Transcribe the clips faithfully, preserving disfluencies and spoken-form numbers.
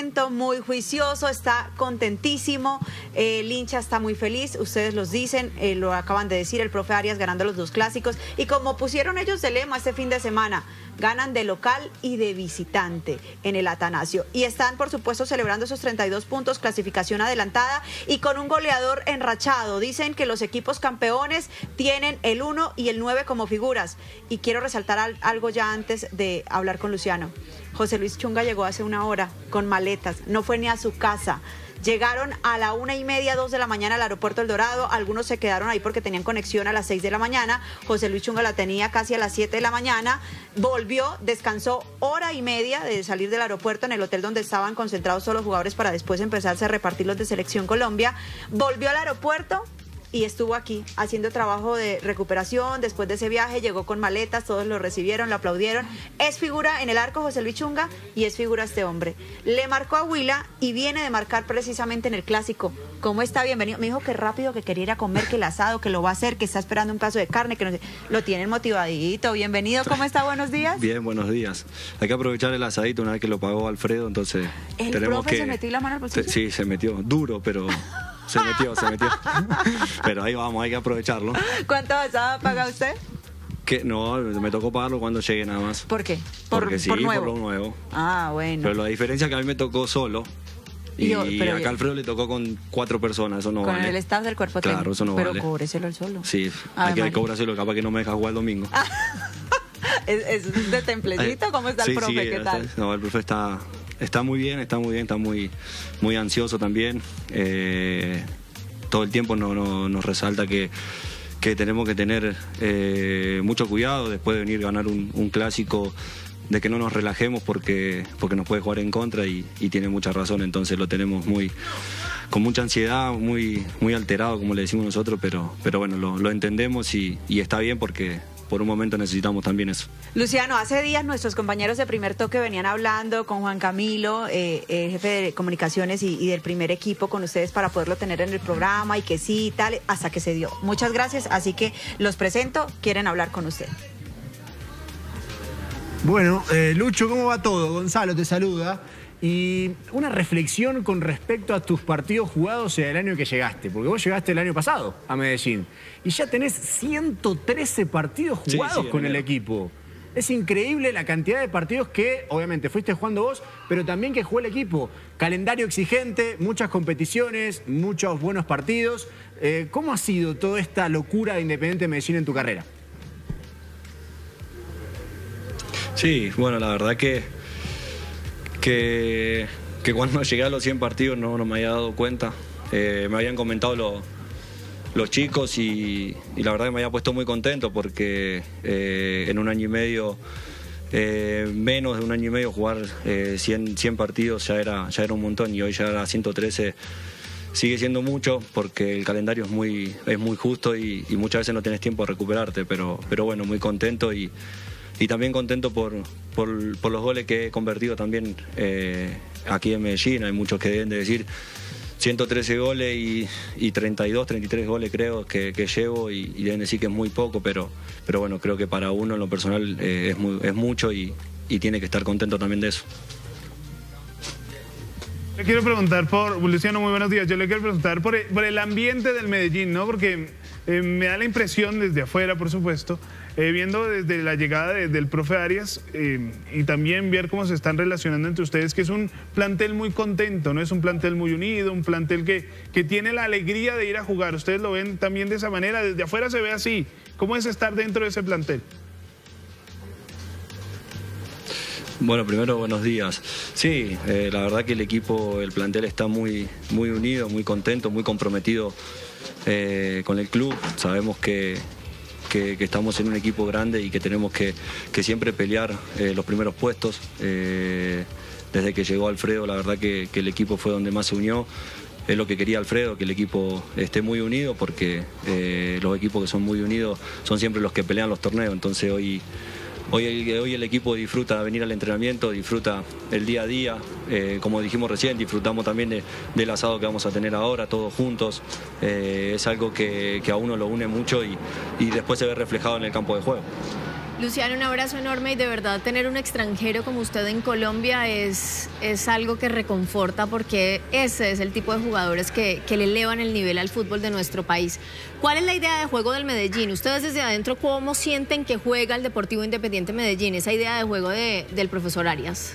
contento, muy juicioso, está contentísimo, eh, el hincha está muy feliz, ustedes los dicen, eh, lo acaban de decir, el profe Arias ganando los dos clásicos, y como pusieron ellos de lema este fin de semana, ganan de local y de visitante en el Atanasio, y están por supuesto celebrando esos treinta y dos puntos, clasificación adelantada y con un goleador enrachado. Dicen que los equipos campeones tienen el uno y el nueve como figuras, y quiero resaltar al, algo ya antes de hablar con Luciano. José Luis Chunga llegó hace una hora con maletas, no fue ni a su casa. Llegaron a la una y media, dos de la mañana al aeropuerto El Dorado. Algunos se quedaron ahí porque tenían conexión a las seis de la mañana. José Luis Chunga la tenía casi a las siete de la mañana. Volvió, descansó hora y media de salir del aeropuerto en el hotel donde estaban concentrados todos los jugadores para después empezarse a repartir los de Selección Colombia. Volvió al aeropuerto y estuvo aquí haciendo trabajo de recuperación. Después de ese viaje llegó con maletas, todos lo recibieron, lo aplaudieron. Es figura en el arco José Luis Chunga y es figura este hombre. Le marcó a Huila y viene de marcar precisamente en el clásico. ¿Cómo está? Bienvenido. Me dijo que rápido, que quería ir a comer, que el asado, que lo va a hacer, que está esperando un pedazo de carne, que no sé. Lo tienen motivadito. Bienvenido. ¿Cómo está? Buenos días. Bien, buenos días. Hay que aprovechar el asadito una vez que lo pagó Alfredo, entonces ¿El tenemos profe que... se metió la mano al bolsillo? Sí, se metió. Duro, pero... Se metió, se metió. Pero ahí vamos, hay que aprovecharlo. ¿Cuánto asado paga usted? Que no, me tocó pagarlo cuando llegue nada más. ¿Por qué? Por, Porque sí, por, nuevo. por lo nuevo. Ah, bueno. Pero la diferencia es que a mí me tocó solo. Y, yo, y acá Alfredo le tocó con cuatro personas, eso no con vale. Con el staff del cuerpo técnico. Claro, eso no pero vale. Pero cóbreselo el solo. Sí, Ave hay que María. cobrárselo, capaz que no me deja jugar el domingo. ¿Es, es de templecito? ¿Cómo está sí, el profe? Sí, ¿Qué tal? No, el profe está, está muy bien, está muy bien, está muy, muy ansioso también. Eh, todo el tiempo no, no, nos resalta que, que tenemos que tener eh, mucho cuidado después de venir a ganar un, un clásico, de que no nos relajemos porque, porque nos puede jugar en contra y, y tiene mucha razón. Entonces lo tenemos muy con mucha ansiedad, muy, muy alterado, como le decimos nosotros, pero, pero bueno, lo, lo entendemos y, y está bien porque por un momento necesitamos también eso. Luciano, hace días nuestros compañeros de Primer Toque venían hablando con Juan Camilo, eh, eh, jefe de comunicaciones y, y del primer equipo, con ustedes para poderlo tener en el programa y que sí y tal, hasta que se dio. Muchas gracias, así que los presento, quieren hablar con usted. Bueno, eh, Lucho, ¿cómo va todo? Gonzalo te saluda. Y una reflexión con respecto a tus partidos jugados el año que llegaste, porque vos llegaste el año pasado a Medellín y ya tenés ciento trece partidos jugados sí, sí, con el equipo. Es increíble la cantidad de partidos que, obviamente, fuiste jugando vos, pero también que jugó el equipo. Calendario exigente, muchas competiciones, muchos buenos partidos. Eh, ¿Cómo ha sido toda esta locura de Independiente Medellín en tu carrera? Sí, bueno, la verdad que... Que, que cuando llegué a los cien partidos no, no me había dado cuenta. Eh, me habían comentado lo, los chicos y, y la verdad que me había puesto muy contento porque eh, en un año y medio, eh, menos de un año y medio, jugar eh, cien, cien partidos ya era, ya era un montón y hoy ya a ciento trece sigue siendo mucho porque el calendario es muy, es muy justo y, y muchas veces no tienes tiempo de recuperarte, pero, pero bueno, muy contento y... Y también contento por, por, por los goles que he convertido también eh, aquí en Medellín. Hay muchos que deben de decir ciento trece goles y, y treinta y dos, treinta y tres goles creo que, que llevo y, y deben decir que es muy poco, pero, pero bueno, creo que para uno en lo personal eh, es, muy, es mucho y, y tiene que estar contento también de eso. Le quiero preguntar por, Luciano, muy buenos días, yo le quiero preguntar por el, por el ambiente del Medellín, ¿no? Porque eh, me da la impresión desde afuera, por supuesto, eh, viendo desde la llegada de, del profe Arias eh, y también ver cómo se están relacionando entre ustedes, que es un plantel muy contento, ¿no? Es un plantel muy unido, un plantel que, que tiene la alegría de ir a jugar. Ustedes lo ven también de esa manera, desde afuera se ve así. ¿Cómo es estar dentro de ese plantel? Bueno, primero buenos días. Sí, eh, la verdad que el equipo, el plantel está muy, muy unido, muy contento, muy comprometido eh, con el club. Sabemos que, que, que estamos en un equipo grande y que tenemos que, que siempre pelear eh, los primeros puestos. Eh, desde que llegó Alfredo, la verdad que, que el equipo fue donde más se unió. Es lo que quería Alfredo, que el equipo esté muy unido, porque eh, los equipos que son muy unidos son siempre los que pelean los torneos. Entonces hoy... Hoy, hoy el equipo disfruta venir al entrenamiento, disfruta el día a día, eh, como dijimos recién, disfrutamos también de, del asado que vamos a tener ahora, todos juntos. Eh, es algo que, que a uno lo une mucho y, y después se ve reflejado en el campo de juego. Luciano, un abrazo enorme y de verdad tener un extranjero como usted en Colombia es, es algo que reconforta porque ese es el tipo de jugadores que, que le elevan el nivel al fútbol de nuestro país. ¿Cuál es la idea de juego del Medellín? Ustedes desde adentro, ¿cómo sienten que juega el Deportivo Independiente Medellín? Esa idea de juego de, del profesor Arias.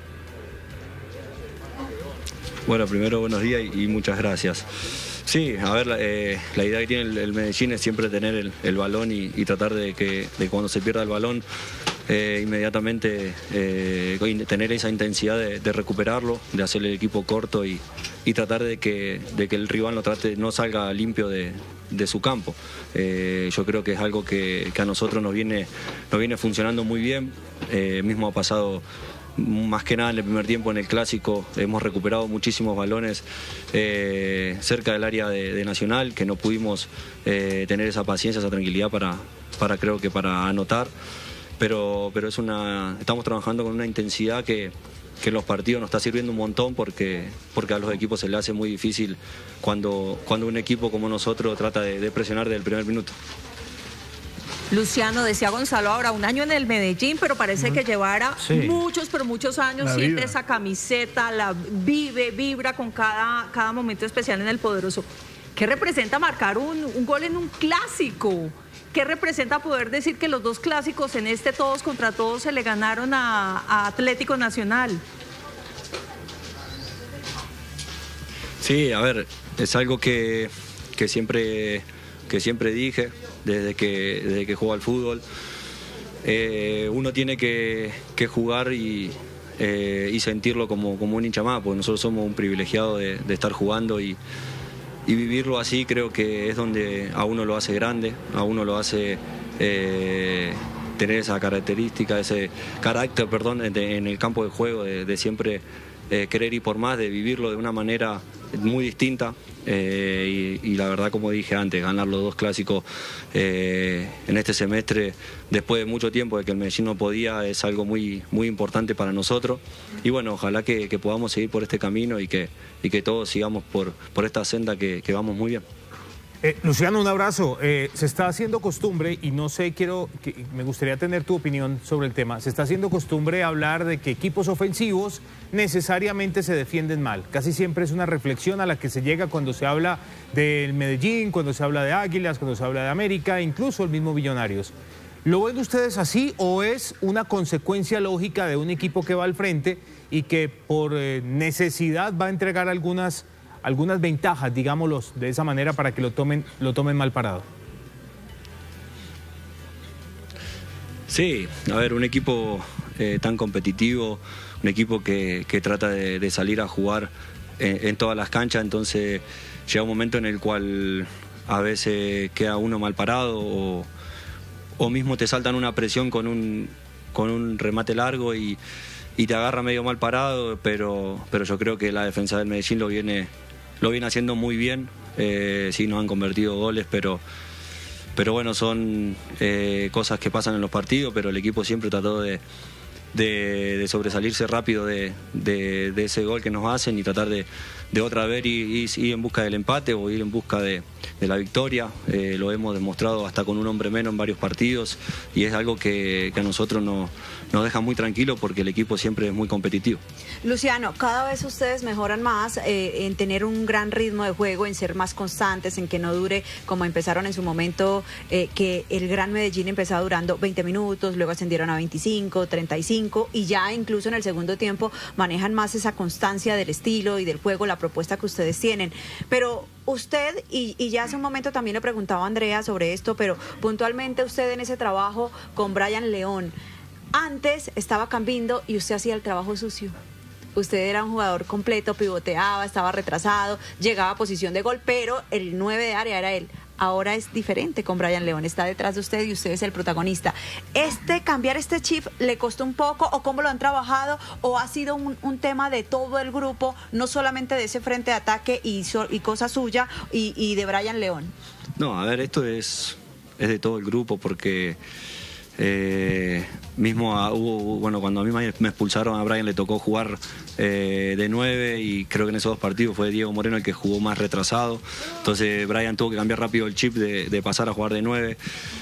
Bueno, primero buenos días y, y muchas gracias. Sí, a ver, eh, la idea que tiene el, el Medellín es siempre tener el, el balón y, y tratar de que de cuando se pierda el balón eh, inmediatamente eh, tener esa intensidad de, de recuperarlo, de hacer el equipo corto y, y tratar de que, de que el rival no, trate, no salga limpio de, de su campo. Eh, yo creo que es algo que, que a nosotros nos viene, nos viene funcionando muy bien, eh, mismo ha pasado. Más que nada en el primer tiempo en el Clásico hemos recuperado muchísimos balones eh, cerca del área de, de Nacional, que no pudimos eh, tener esa paciencia, esa tranquilidad para, para creo que para anotar, pero, pero es una, estamos trabajando con una intensidad que, que en los partidos nos está sirviendo un montón porque, porque a los equipos se les hace muy difícil cuando, cuando un equipo como nosotros trata de, de presionar desde el primer minuto. Luciano, decía Gonzalo, ahora un año en el Medellín, pero parece uh-huh. que llevara sí. muchos, pero muchos años, la siente vida. Esa camiseta, la vive, vibra con cada, cada momento especial en el Poderoso. ¿Qué representa marcar un, un gol en un clásico? ¿Qué representa poder decir que los dos clásicos en este todos contra todos se le ganaron a, a Atlético Nacional? Sí, a ver, es algo que, que siempre... que siempre dije desde que, desde que juego al fútbol. Eh, uno tiene que, que jugar y, eh, y sentirlo como, como un hincha más, porque nosotros somos un privilegiado de, de estar jugando y, y vivirlo así creo que es donde a uno lo hace grande, a uno lo hace eh, tener esa característica, ese carácter, perdón, de, en el campo de juego, de, de siempre eh, querer ir por más, de vivirlo de una manera muy distinta eh, y, y la verdad, como dije antes, ganar los dos clásicos eh, en este semestre después de mucho tiempo de que el Medellín no podía es algo muy, muy importante para nosotros y bueno, ojalá que, que podamos seguir por este camino y que, y que todos sigamos por, por esta senda que, que vamos muy bien. Eh, Luciano, un abrazo. Eh, se está haciendo costumbre, y no sé, quiero, que, me gustaría tener tu opinión sobre el tema, se está haciendo costumbre hablar de que equipos ofensivos necesariamente se defienden mal. Casi siempre es una reflexión a la que se llega cuando se habla del Medellín, cuando se habla de Águilas, cuando se habla de América, incluso el mismo Millonarios. ¿Lo ven ustedes así o es una consecuencia lógica de un equipo que va al frente y que por eh, necesidad va a entregar algunas... algunas ventajas, digámoslo de esa manera, para que lo tomen, lo tomen mal parado? Sí, a ver, un equipo eh, tan competitivo, un equipo que, que trata de, de salir a jugar en, en todas las canchas, entonces llega un momento en el cual a veces queda uno mal parado o, o mismo te saltan una presión con un, con un remate largo y, y te agarra medio mal parado, pero, pero yo creo que la defensa del Medellín lo viene... lo viene haciendo muy bien, eh, sí nos han convertido goles, pero, pero bueno, son eh, cosas que pasan en los partidos, pero el equipo siempre trató de, de, de sobresalirse rápido de, de, de ese gol que nos hacen y tratar de, de otra vez ir, ir en busca del empate o ir en busca de, de la victoria. Eh, lo hemos demostrado hasta con un hombre menos en varios partidos y es algo que, que a nosotros no, nos deja muy tranquilos porque el equipo siempre es muy competitivo. Luciano, cada vez ustedes mejoran más eh, en tener un gran ritmo de juego, en ser más constantes, en que no dure como empezaron en su momento, eh, que el Gran Medellín empezaba durando veinte minutos, luego ascendieron a veinticinco, treinta y cinco y ya incluso en el segundo tiempo manejan más esa constancia del estilo y del juego, la propuesta que ustedes tienen. Pero usted, y, y ya hace un momento también le preguntaba a Andrea sobre esto, pero puntualmente usted en ese trabajo con Brian León, antes estaba Cambindo y usted hacía el trabajo sucio. Usted era un jugador completo, pivoteaba, estaba retrasado, llegaba a posición de gol, pero el nueve de área era él. Ahora es diferente con Brian León, está detrás de usted y usted es el protagonista. ¿Este cambiar este chip le costó un poco o cómo lo han trabajado o ha sido un, un tema de todo el grupo, no solamente de ese frente de ataque y, so, y cosa suya y, y de Brian León? No, a ver, esto es, es de todo el grupo porque... Eh, mismo a, hubo, bueno, cuando a mí me expulsaron a Brian le tocó jugar eh, de nueve y creo que en esos dos partidos fue Diego Moreno el que jugó más retrasado, entonces Brian tuvo que cambiar rápido el chip de, de pasar a jugar de nueve.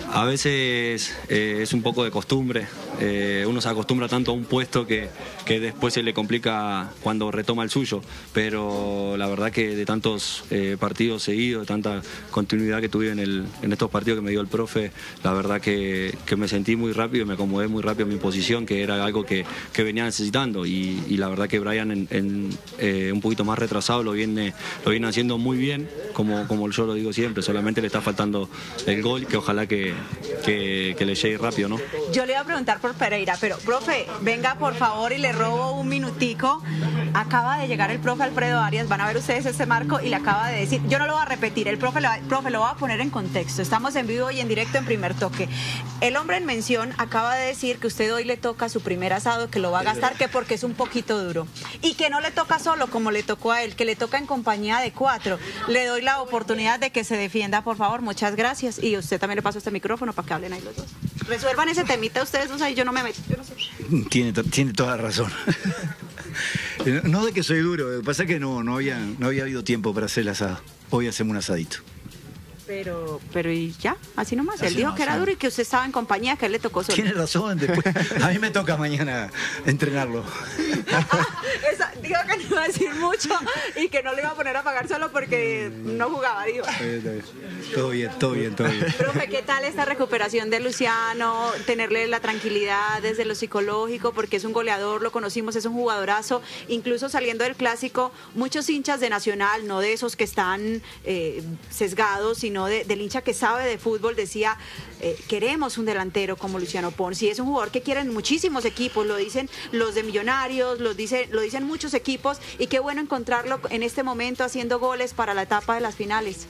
A veces eh, es un poco de costumbre, eh, uno se acostumbra tanto a un puesto que, que después se le complica cuando retoma el suyo, pero la verdad que de tantos eh, partidos seguidos, de tanta continuidad que tuve en, el, en estos partidos que me dio el profe, la verdad que, que me sentí muy rápido y me acomodé muy rápido en mi posición, que era algo que, que venía necesitando, y, y la verdad que Brian en, en, eh, un poquito más retrasado lo viene, lo viene haciendo muy bien, como, como yo lo digo siempre, solamente le está faltando el gol, que ojalá que Que, que le llegue rápido, ¿no? Yo le iba a preguntar por Pereira, pero profe, venga por favor y le robo un minutico. Acaba de llegar el profe Alfredo Arias, van a ver ustedes este marco y le acaba de decir, yo no lo voy a repetir, el profe, lo, profe lo va a poner en contexto, estamos en vivo y en directo en Primer Toque. El hombre en mención acaba de decir que usted hoy le toca su primer asado, que lo va a gastar, que porque es un poquito duro, y que no le toca solo como le tocó a él, que le toca en compañía de cuatro. Le doy la oportunidad de que se defienda, por favor, muchas gracias, y usted también le paso este micrófono para que hablen ahí los dos. Resuelvan ese temita ustedes dos ahí, yo no me meto, yo no sé. Tiene, tiene toda la razón. No de que soy duro, lo que pasa es que no, no, había, no había habido tiempo para hacer el asado. Hoy hacemos un asadito. Pero, pero y ya, así nomás. Él Así dijo no, que era sí. duro y que usted estaba en compañía, que él le tocó solo. Tiene razón, después. A mí me toca mañana entrenarlo. Esa, dijo que no iba a decir mucho y que no le iba a poner a pagar solo porque no jugaba, dijo. Todo bien, todo bien, todo bien. Profe, ¿qué tal esta recuperación de Luciano? Tenerle la tranquilidad desde lo psicológico, porque es un goleador, lo conocimos, es un jugadorazo. Incluso saliendo del clásico, muchos hinchas de Nacional, no de esos que están eh, sesgados, sino de, del hincha que sabe de fútbol, decía, eh, queremos un delantero como Luciano Pons. Y es un jugador que quieren muchísimos equipos, lo dicen los de Millonarios, lo, dice, lo dicen muchos equipos, y qué bueno encontrarlo en este momento haciendo goles para la etapa de las finales.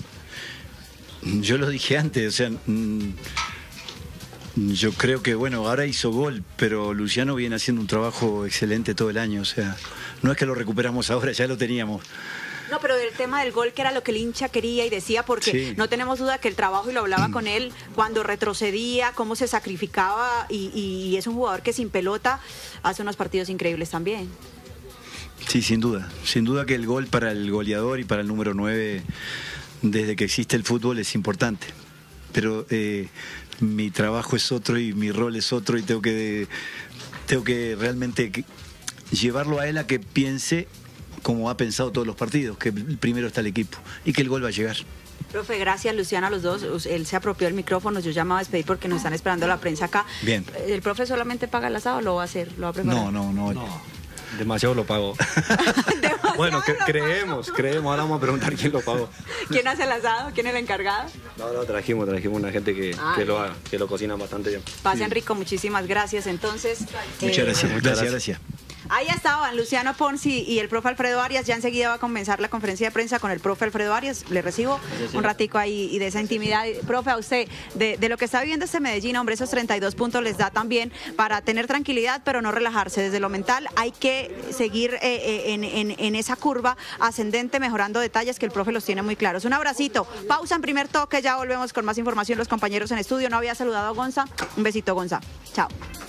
Yo lo dije antes, o sea, mmm, yo creo que, bueno, ahora hizo gol, pero Luciano viene haciendo un trabajo excelente todo el año, o sea, no es que lo recuperamos ahora, ya lo teníamos. No, pero del tema del gol, que era lo que el hincha quería y decía, porque sí, no tenemos duda que el trabajo, y lo hablaba con él, cuando retrocedía, cómo se sacrificaba, y, y es un jugador que sin pelota hace unos partidos increíbles también. Sí, sin duda, sin duda que el gol para el goleador y para el número nueve, desde que existe el fútbol, es importante, pero eh, mi trabajo es otro y mi rol es otro, y tengo que, tengo que realmente llevarlo a él a que piense como ha pensado todos los partidos, que primero está el equipo y que el gol va a llegar. Profe, gracias, Luciano, a los dos. Él se apropió del micrófono, yo llamaba a despedir porque nos están esperando la prensa acá. Bien. ¿El profe solamente paga el asado o lo va a hacer? ¿Lo va a preparar? No, no, no. No, demasiado lo pagó. Bueno, que, creemos, pago. creemos. Ahora vamos a preguntar quién lo pagó. ¿Quién hace el asado? ¿Quién es el encargado? No, no, trajimos, trajimos una gente que, ah, que, lo, haga, que lo cocina bastante bien. Pasen sí. rico, muchísimas gracias. Entonces, muchas eh, gracias, muchas gracias. gracias. Ahí estaban Luciano Pons y el profe Alfredo Arias. Ya enseguida va a comenzar la conferencia de prensa con el profe Alfredo Arias. Le recibo un ratico ahí y de esa intimidad. Profe, a usted, de, de lo que está viviendo este Medellín, hombre, esos treinta y dos puntos les da también para tener tranquilidad, pero no relajarse. Desde lo mental hay que seguir eh, en, en, en esa curva ascendente, mejorando detalles que el profe los tiene muy claros. Un abracito. Pausa en Primer Toque. Ya volvemos con más información los compañeros en estudio. No había saludado a Gonza. Un besito, Gonza. Chao.